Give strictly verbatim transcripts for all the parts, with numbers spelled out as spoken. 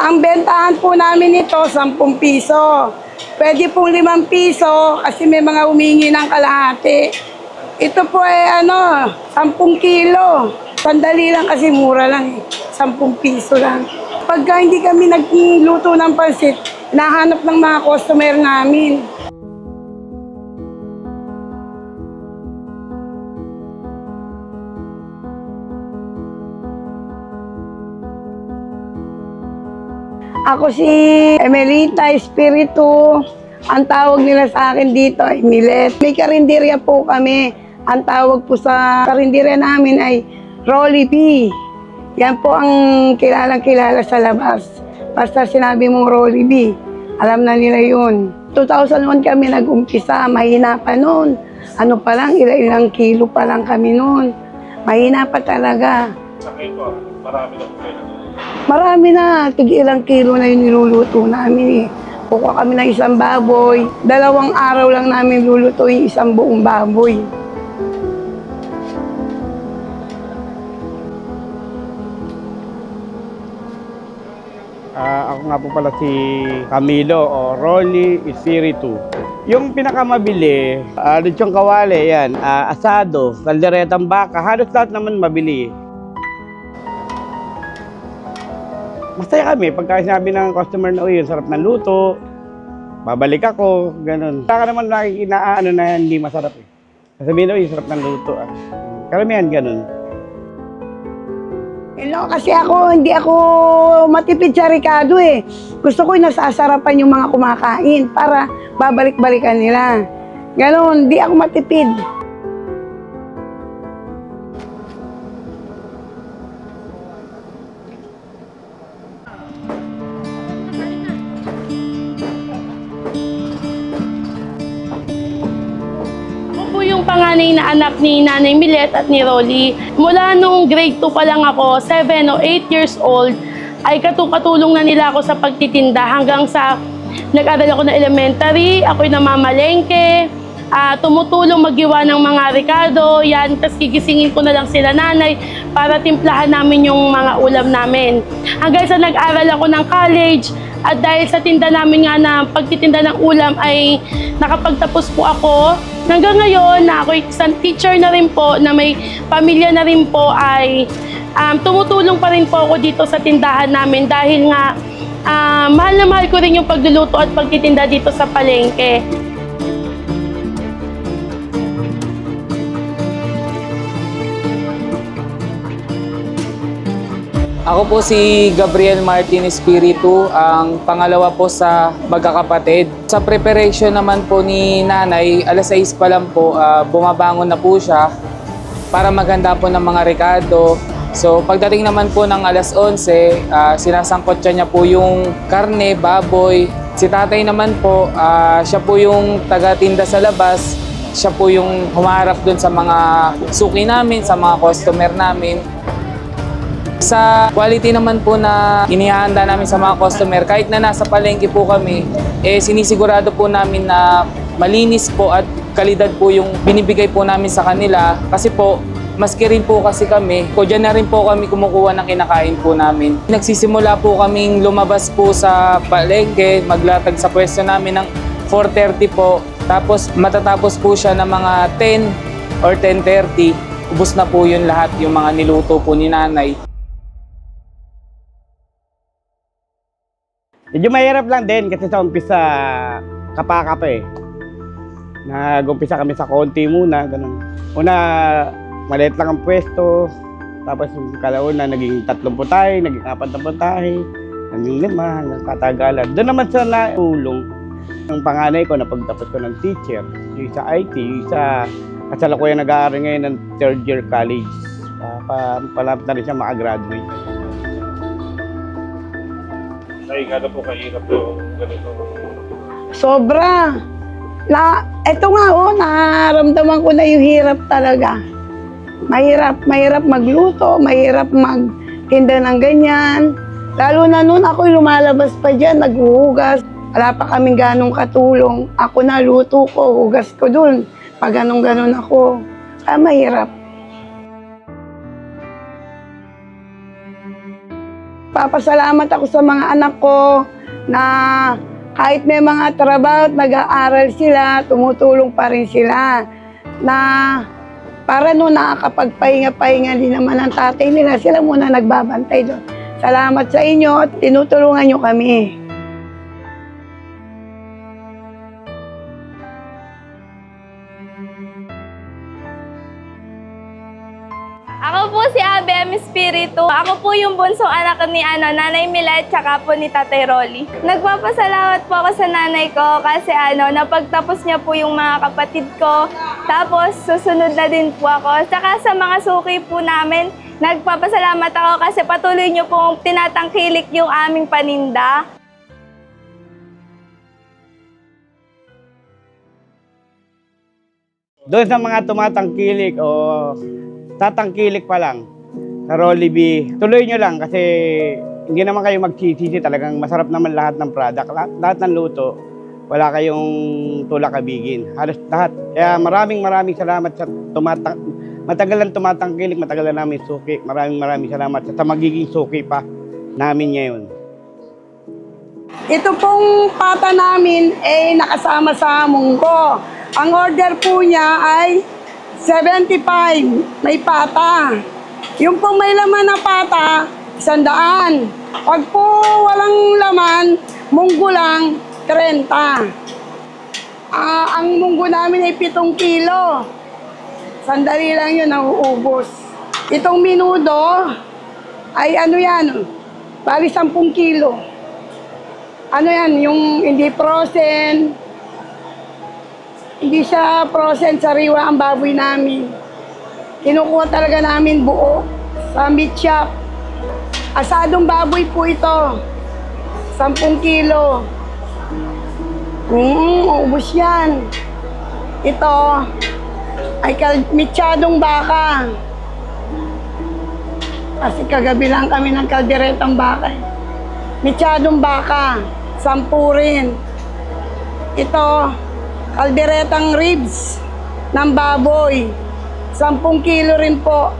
Ang bentahan po namin ito, sampung piso. Pwede pong limang piso kasi may mga humingi ng kalahati. Ito po ay ano, sampung kilo. Sandali lang kasi mura lang eh. sampung piso lang. Pagka hindi kami nagluto ng pansit, nahanap ng mga customer namin. Ako si Emelita Espiritu. Ang tawag nila sa akin dito ay Milet. May karinderya po kami. Ang tawag po sa karinderya namin ay Rolly B. Yan po ang kilalang kilala sa labas. Basta sinabi mong Rolly B, alam na nila yun. two thousand one kami nag-umpisa. Mahina pa noon. Ano pa lang, ilang, ilang kilo pa lang kami noon. Mahina pa talaga. Sa po, marami na po kayo. Marami na, tig ilang kilo na yung niluluto namin eh. Kukuha kami ng isang baboy. Dalawang araw lang namin lulutuin isang buong baboy. Uh, ako nga po pala si Camilo o Rolly Espiritu. Yung pinakamabili, uh, lechong kawali, yan, uh, asado, kalderetang baka, halos lahat naman mabili. Masaya kami pagka sinabi ng customer na, uy, yung sarap ng luto, babalik ako, ganun. Saka naman nakikinaano na hindi masarap eh. Sasabihin, uy, sarap ng luto ah. Karamihan, ganun. Hello, kasi ako, hindi ako matipid sa Ricardo eh. Gusto ko yung nasasarapan yung mga kumakain para babalik-balikan nila. Ganun, hindi ako matipid. Yung panganay na anak ni Nanay Milet at ni Rolly. Mula nung grade two pa lang ako, seven o eight years old, ay katulong na nila ako sa pagtitinda hanggang sa nag-aral ako na elementary, ako'y namamalengke, uh, tumutulong maggiwa ng mga Ricardo, yan, tapos gigisingin ko na lang sila nanay para timplahan namin yung mga ulam namin. Hanggang sa nag-aral ako ng college, at dahil sa tinda namin nga na pagtitinda ng ulam ay nakapagtapos po ako. Hanggang ngayon na ako isang teacher na rin po, na may pamilya na rin po, ay um, tumutulong pa rin po ako dito sa tindahan namin dahil nga uh, mahal na mahal ko rin yung pagluluto at pagtitinda dito sa palengke. Ako po si Gabriel Martin Espiritu, ang pangalawa po sa magkakapatid. Sa preparation naman po ni nanay, alas sais pa lang po, uh, bumabangon na po siya para maghanda po ng mga Ricardo. So pagdating naman po ng alas onse, uh, sinasangkot siya niya po yung karne, baboy. Si tatay naman po, uh, siya po yung taga-tinda sa labas. Siya po yung humarap dun sa mga suki namin, sa mga customer namin. Sa quality naman po na inihahanda namin sa mga customer, kahit na nasa palengke po kami, eh sinisigurado po namin na malinis po at kalidad po yung binibigay po namin sa kanila. Kasi po, maski rin po kasi kami, po dyan na rin po kami kumukuha ng kinakain po namin. Nagsisimula po kaming lumabas po sa palengke, maglatag sa pwesto namin ng four thirty po. Tapos matatapos po siya ng mga ten or ten thirty. Ubus na po yun lahat, yung mga niluto po ni nanay. Medyo mahirap lang din kasi sa umpisa kapaka pa eh. Nag-umpisa kami sa konti muna, ganun. Una, maliit lang ang pwesto. Tapos yung kalauna, naging tatlong putahe, naging apat na putahe, naging lima, hanggang katagalan. Doon naman sa naulong. Yung panganay ko, napagtapos ko ng teacher. Yung sa I T, yung sa kasalukuyan nag-aaral ngayon ng third year college. Uh, palapit na rin siya makagraduate. Ay, gano'n po kahirap yung ganito. Sobra. Na, eto nga oh, naramdaman ko na yung hirap talaga. Mahirap, mahirap magluto, mahirap magtinda ng ganyan. Lalo na noon ako'y lumalabas pa dyan, naghuhugas. Wala pa kaming ganong katulong. Ako na luto ko, hugas ko dun. Pag ganun-ganon ako. Kaya mahirap. Papasalamat ako sa mga anak ko na kahit may mga trabaho at nag-aaral sila, tumutulong pa rin sila na para no nakakapagpahinga-pahinga din naman ang tatay nila, sila muna nagbabantay doon. Salamat sa inyo at tinutulungan nyo kami. Ako po si Abe M. Espiritu. Ako po yung bunsong anak ni ano, Nanay Milet tsaka po ni Tatay Rolly. Nagpapasalamat po ako sa nanay ko kasi ano, napagtapos niya po yung mga kapatid ko. Tapos susunod na din po ako. Tsaka sa mga suki po namin, nagpapasalamat ako kasi patuloy niyo pong tinatangkilik yung aming paninda. Doon sa mga tumatangkilik o tatangkilik pa lang sa Rollibee, tuloy nyo lang kasi hindi naman kayo magsisisi, talagang masarap naman lahat ng product. Lahat, lahat ng luto, wala kayong tulak-abigin. Halos lahat. Kaya maraming maraming salamat sa tumatang matagal lang tumatangkilik, matagal lang namin suki. Maraming maraming salamat sa, sa magiging suki pa namin ngayon. Ito pong pata namin ay nakasama sa munggo. Ang order po niya ay seventy-five, may pata. Yung pong may laman na pata, sandaan. Pag po walang laman, munggo lang, thirty. Ah, ang munggo namin ay pitong kilo. Sandali lang yun, nauubos. Itong minudo, ay ano yan, bali sampung kilo. Ano yan, yung hindi frozen, hindi siya frozen, sariwa ang baboy namin. Kinukuha talaga namin buo sa meat shop. Asadong baboy po ito. Sampung kilo. Hmm, ubos yan. Ito ay mitsadong baka. Kasi kagabi lang kami ng kalderetang baka. Mitsadong baka. Sampu rin. Ito, kalderetang ribs ng baboy. Sampung kilo rin po.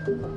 po.